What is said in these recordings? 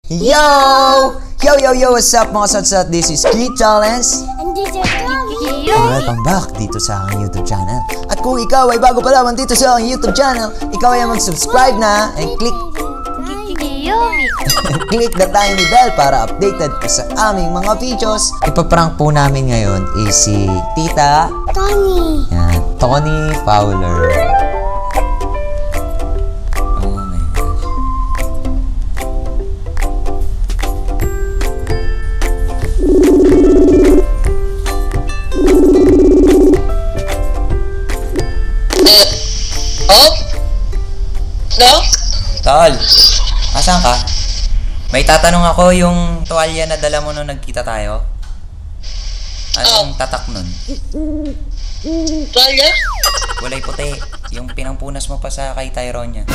Yo! Yo! What's up mga satsat? This is Keith Challenge. And this is Tommy. And welcome back dito sa aking YouTube channel. At kung ikaw ay bago pa lamang dito sa aking YouTube channel, ikaw ay mag-subscribe na and click the tiny bell para updated ka sa aming mga videos. Ipaprank po namin ngayon is si Tita Tony. Yan, Tony Fowler. No? Tol, asan ka? May tatanong ako yung tuwalya na dala mo nung nagkita tayo. Anong tatak nun? Tuwalya? Kulay puti. Yung pinampunas mo pa sa kay Tyronia.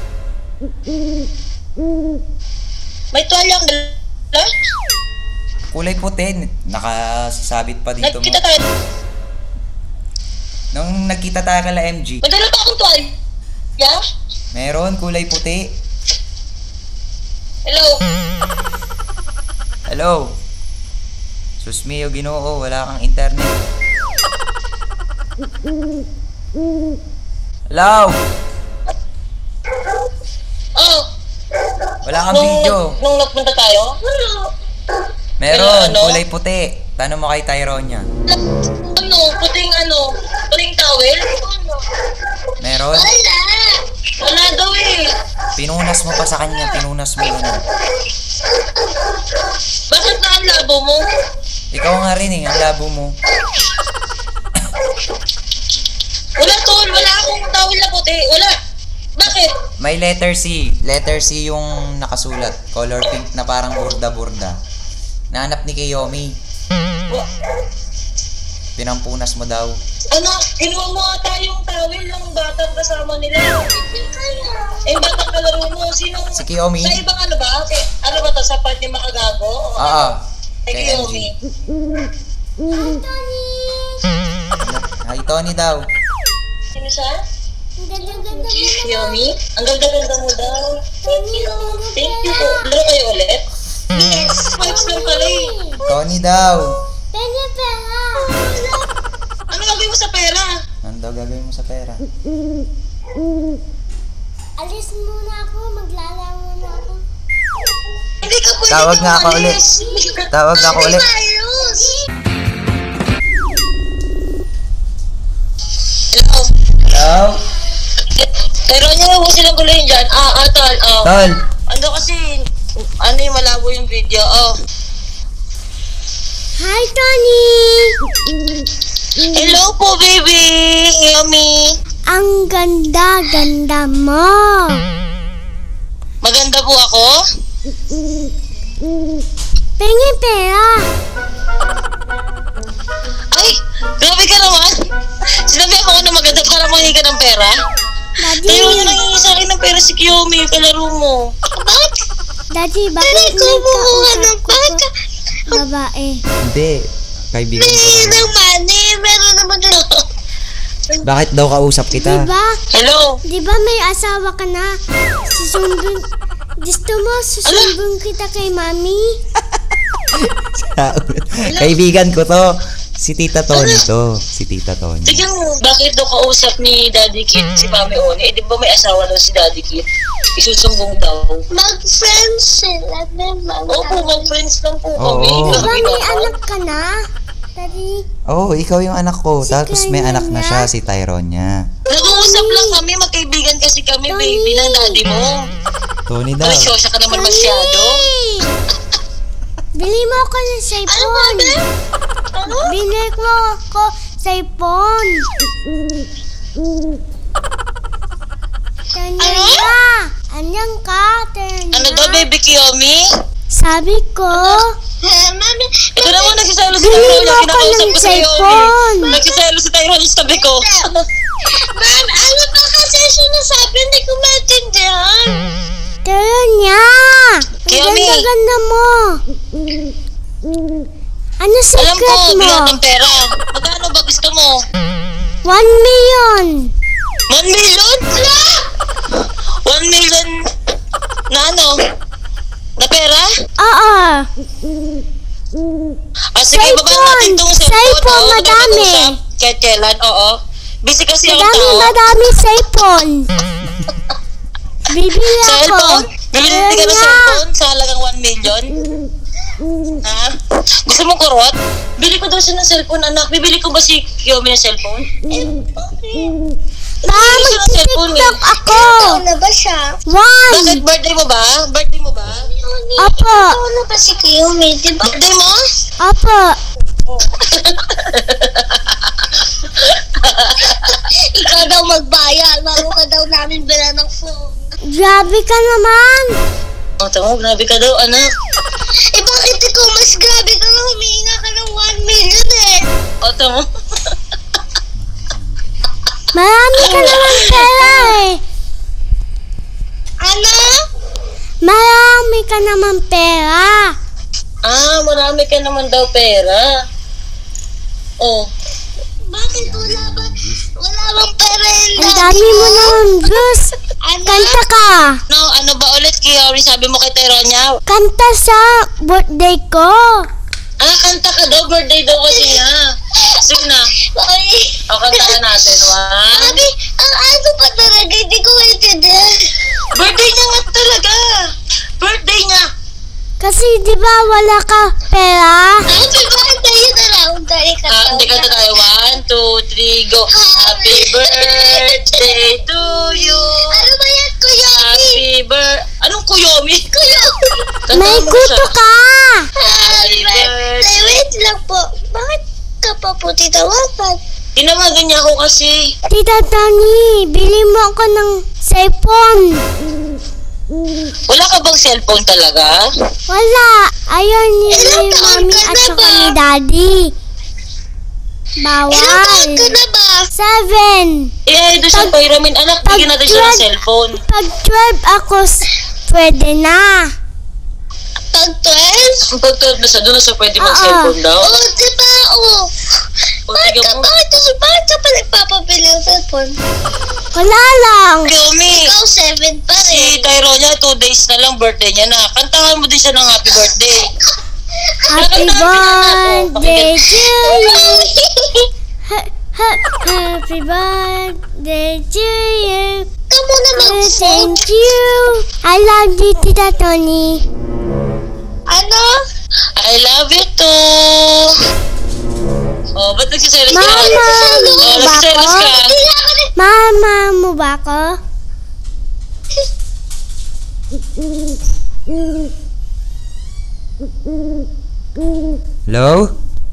May tuwalyang dala? Kulay puti. Nakasabit pa dito mo. Nagkita tayo. Nung nagkita tayo kala MG. May dala ba akong tuwalya? Meron, kulay puti. Hello? Hello? Sus mio, Ginoo, wala kang internet. Hello? Oh. Wala kang video. Nung nagpunta tayo? Meron, Ano? kulay puti. Tanong mo kay Tyronia. Puting towel? Meron? Wala daw eh. Pinunas mo pa sa kanya, pinunas mo yun. Bakit na ang labo mo? Ikaw nga rin eh, ang labo mo. Wala tol, wala akong towel na puti. Wala. Bakit? May letter C. Letter C yung nakasulat. Color pink na parang burda-burda. Nahanap ni Kiyomi. Pinampunas mo daw. Ano? Kinuha mo ata yung towel ng batang kasama nila. Eh, batang kalaro mo. Sino? Si Kiyomi. Sa ibang ano ba? Ano ba to? Sa part ni Makagago? Oo. Kay Kiyomi. Hi, Tony. Hi, Tony daw. Sino siya? Ang ganda-ganda mo. Kiyomi? Ang ganda-ganda mo daw. Thank you po. Laro kayo ulit? Yes. Vibes lang pala eh. Tony daw. Penny pera. Ano gagawin mo sa pera? Ano daw gagawin mo sa pera? Alis muna ako. Maglala muna ako. Hindi ka pwede Tawag nga ako ulit. Tawag nga ako ulit. Hello? Hello? Pero niya mo silang gulayin dyan. Tol. Tol. Ano kasi, ano yung malabo yung video. Hi, Tony. Hello po, baby. Yummy. Ang ganda-ganda mo. Maganda po ako? Penny pera. Ay, grabe ka naman. Sinabi ako na maganda para mangingi ka ng pera. Daddy. Tayo niya nangingi sa akin ng pera si Kiyomi, yung kalaro mo. Bakit? Daddy, bakit may kausap ko babae? Hindi. Kaibigan ko lang. naman eh. Meron naman din. Bakit daw kausap kita? Diba? Hello? Diba may asawa ka na? Susumbong. Gusto mo susumbong kita kay mami? Kaibigan ko to. Si Tita Tony to. Si Tita Tony. Tignan mo, bakit daw kausap ni Daddy Kid si Mami Oni? Eh, di ba may asawa daw si Daddy Kid? Isusumbong daw. Mag-friends sila, diba? Opo, mag-friends lang po kami. Oo. Diba Grabe may naman. anak ka na? Daddy? Oh, ikaw yung anak ko. Si Tapos may anak na siya, Tyronia. si Tyronia. Nag-uusap lang kami, magkaibigan kasi kami, baby, ng daddy mo. Tony daw. Malasyosa ka naman masyado. Bili mo ako ng cellphone. Ano? Bili ko ako cellphone. Tanya. Anyang ka, Tanya. Ano daw, baby Kiyomi? Sabi ko, Mami, ito naman nagsiselo si Bili mo Tyronia. ako Kinakausap ng ko si cellphone. Kiyomi. Nagsiselo si Tyronia sa tabi ko. Ma'am, ano ba kasi sinasabi? Hindi ko maintindihan. Tanya. Ang Kiyomi. ganda-ganda mo. Ano Alam ko, secret mo? bilang ng pera. Magkano ba gusto mo? 1 million. 1 million? 1 million na ano? Na pera? Oo. Sige, baba natin tong cellphone. Cellphone, madami. Kahit kailan, oo. Busy kasi ang tao. Madami cellphone. Bibili ako. Cellphone? Bibili ka ng cellphone sa halagang 1 million? Ha? Gusto mo kurot? Bili ko daw siya ng cellphone, anak. Bibili ko ba si Kiyomi ng cellphone? Mag-tiktok ako. Na ba siya? 1. Bakit birthday mo ba? Birthday mo ba? Opo. Ano ba si Kiyomi? Birthday mo? Opo. Ikaw daw magbayad. Bago ka daw namin bila ng phone. Grabe ka naman. Tama, grabe ka daw, anak. Bakit ikaw mas grabe ka na humihinga ka ng 1 million eh? Tama. Marami ka naman pera eh. Ano? Marami ka naman pera. Marami ka naman daw pera. Oh. Bakit wala bang pera yun? Ang dami mo naman, Diyos. Kanta ka. No, ano ba ulit, Kiyomi? Sabi mo kay Tyronia? Kanta sa birthday ko. Kanta ka daw. Birthday daw kasi niya. Sige na. Kanta ka natin. Sabi, ano pa talaga? Hindi ko maintindihan. Birthday niya nga talaga. Birthday niya. Kasi di ba wala ka pera? Happy birthday na lang. Hindi ka tayo. 1, 2, 3, go. Happy birthday to you. Ano ba yan, Kuyomi? Anong Kuyomi? May kuto ka. Happy birthday. Wait lang po. Bakit ka pa po titawagan? Tinawagan niya ako kasi. Tita Tony, bili mo ako ng cellphone. Wala ka bang cellphone talaga? Wala. Ayaw ni mami at saka ni daddy. Bawal. Ilang taon ka na ba? 7. Doon sa Pyramin, anak, bigyan natin siya ng cellphone. Pag 12 ako, pwede na. Pag 12? Pag 12 na siya, doon na siya pwede mag-cellphone daw? Diba? Bakit ka pa nagpapabili ng cellphone? Wala lang. Kiyomi, ikaw 7 pa rin. Si Tyronia, 2 days na lang birthday niya na. Kantahan mo din siya ng happy birthday. Happy birthday to you. Happy birthday to you. Kamu naman Thank you. I love you, Tita Tony. Ano? I love you too. Ba't nagsiselos ka? Nagsiselos ka? Mama mo ba ako? Hello?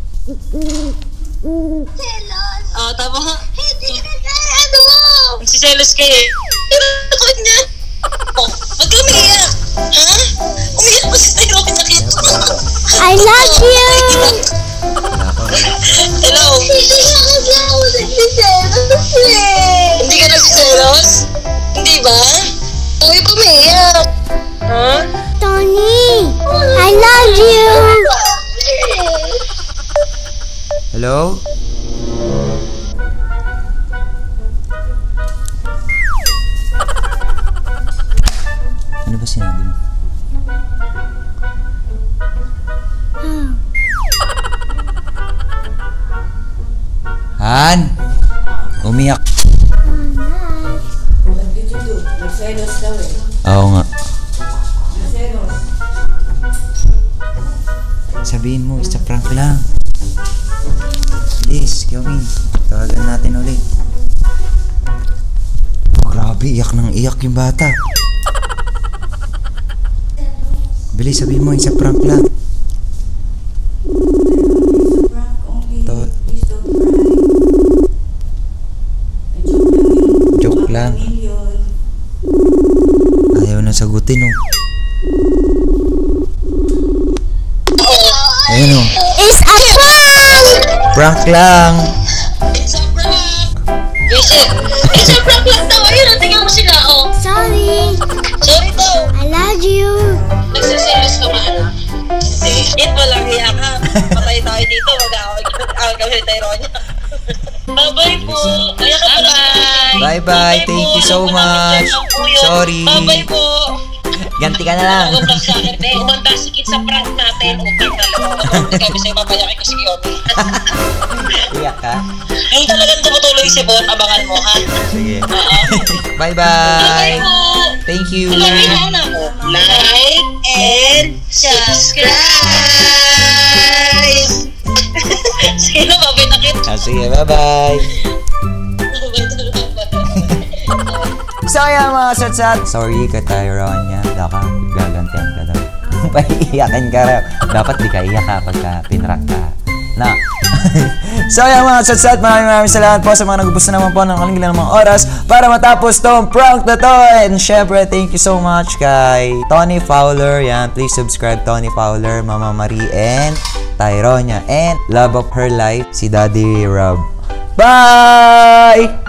Tama nga. Hindi na ano mo. Nagsiselos ka eh. Tinakot niya. Ba't ka umiiyak? Ha? Umiiyak pa si Tyronia nakita. I love you. Hello? Hindi na kasi ako nagsiselos eh. Hindi ka nagsiselos? Hindi ba? Uy, pumiyak. Ha? Tony, I love you. Hello? Ano ba sinabi mo? Han! Umiyak. Nagselos daw eh. Oo nga. Nagselos. Sabihin mo, isa prank lang. Please, Kiyomi. Tawagan natin ulit. Oh, grabe, iyak ng iyak yung bata. Bilis, sabihin mo, isa prank lang. Joke lang. Ayaw na sagutin, oh. Ayun, oh. It's a prank. Prank lang. It's a prank. It's a prank lang daw. Ayun, tingnan mo sila, oh. Sorry. Sorry daw. I love you. Nagsiselos ka ba, anak? It walang iyak ha. Patay tayo dito. Mag-aawag kami ni Tyronia. Bye-bye po. Ayan ka pala. Bye-bye. Thank you so much. Sorry. Bye-bye po. Ganti ka na lang. Umanda sa akin, umanda si Kit sa prank natin. Utang na lang. Hindi kami sa'yo papayakin ko si Yomi. Iyak ka? Yung talagang tumutuloy si Bon, abangan mo, ha? Sige. Bye Bye-bye. po. Thank you. Sabi na una ko. Like and subscribe! Sino ba binakit? Sige, bye-bye. So yan mga satsat. Sorry ka Tyronia. Baka gagantihan ka daw. Paiiyakin ka raw. Dapat di ka iyak ka pagka pinrank ka. Na. So yan mga satsat. Maraming salamat po sa mga nagubusto naman po ng kaling ng mga oras para matapos tong prank na to. And syempre thank you so much kay Tony Fowler. Yan. Please subscribe Tony Fowler, Mama Marie and Tyronia. And love of her life si Daddy Rob. Bye!